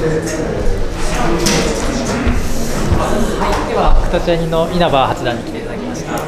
はい、では形屋の稲葉八段に来ていただきました。はい、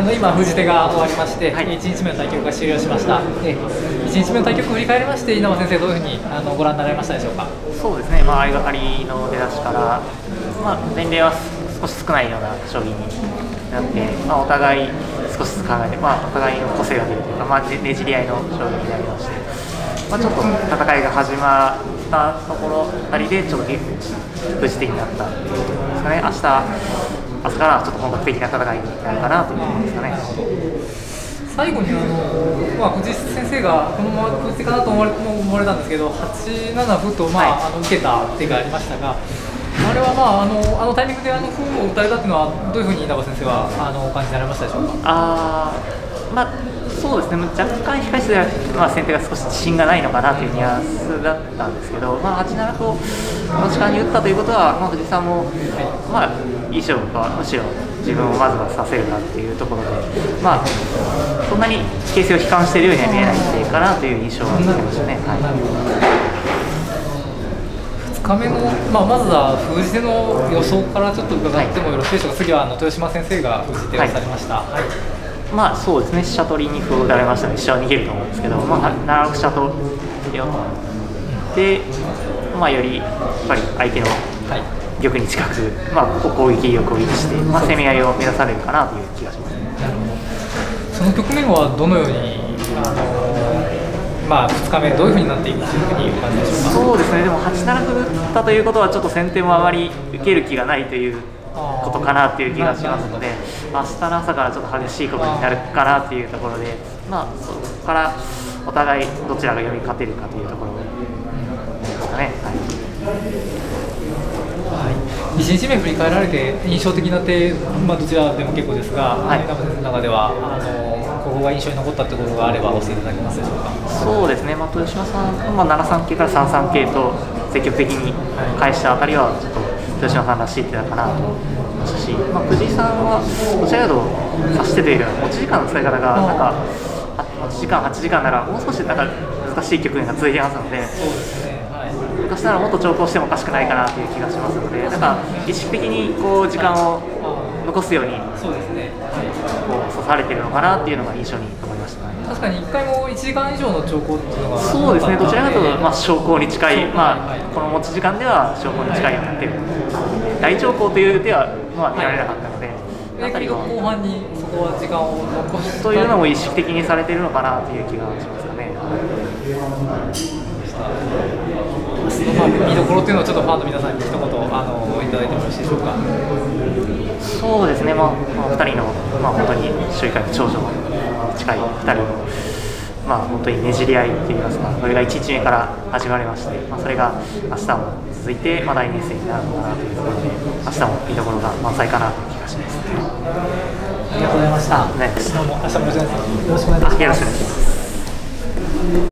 今封じ手が終わりまして、1日目の対局が終了しました。1日目の対局を振り返りまして稲葉先生どういうふうにご覧になられましたでしょうか。 そうですね、相掛かりの出だしから、年齢は少し少ないような将棋になって、お互い少しずつ考えて、お互いの個性が出るというか、ねじり合いの将棋になりまして、ちょっと戦いが始まったところあたりでちょっと封じ手になったっていうことですかね。明日からちょっと本格的な戦いになるかなというところですかね。 最後に藤井先生がこのまま封じ手かなと思われたんですけど、8七歩と受けた手がありましたが、あれはあのタイミングで歩を打たれたというのはどういうふうに稲葉先生はお感じになられましたでしょうか。 そうですね、若干控え室では、先手が少し自信がないのかなというニュアンスだったんですけど、8七歩をこの時間に打ったということは、藤井さんも、いい勝負か、むしろ自分をまずはさせるなっていうところで、そんなに形勢を悲観しているようには見えないんでかなという印象がありましたね。 2日目の、まずは封じ手の予想からちょっと伺ってもよろしいでしょうか。次は豊島先生が封じ手をされました。 そうですね、飛車取りに歩を打たれましたので飛車を逃げると思うんですけど、7六飛車と出ようと思って、よりやっぱり相手の玉に近く、攻撃力を維持して、攻め合いを目指されるかなという気がします。 その局面はどのように2日目どういうふうになっていくというふうにお感じでしょうか。 そうですね、でも8七歩打ったということはちょっと先手もあまり受ける気がないということかなという気がしますので、明日の朝からちょっと激しいことになるかなというところで、そこからお互いどちらがより勝てるかというところですかね。 1日目振り返られて印象的な手、どちらでも結構ですが、稲葉先生の中ではここが印象に残ったということがあれば教えていただけますでしょうか。 そうですね、豊島さん、7三桂から3三桂と積極的に返したあたりはちょっと豊島さんらしい手だかなと思いますし、藤井さんはどちらかというと指し手というよりは持ち時間の使い方が持ち時間8時間ならもう少し難しい局面が続いていますので。昔ならもっと長考してもおかしくないかなという気がしますので、意識的に時間を残すように指されているのかなというのが印象に残りましたね。 確かに1回も1時間以上の長考っていうのがそうですね、どちらかというと小考に近い、この持ち時間では小考に近いような手大長考という手は見られなかったので、 後半にそこは時間を残すというのも意識的にされているのかなという気がしますかね。 見どころというのをちょっとファンの皆さんに一言いただいてもよろしいでしょうか。 そうですね、2人の、本当に将棋界の長女に近い2人の、本当にねじり合いといいますか、それが1日目から始まりまして、それが明日も続いて、大熱戦になるのかなというところで、明日も見どころが満載かなという気がしますね。 ありがとうございました。どうも明日もよろしくお願いします。 よろしくお願いします。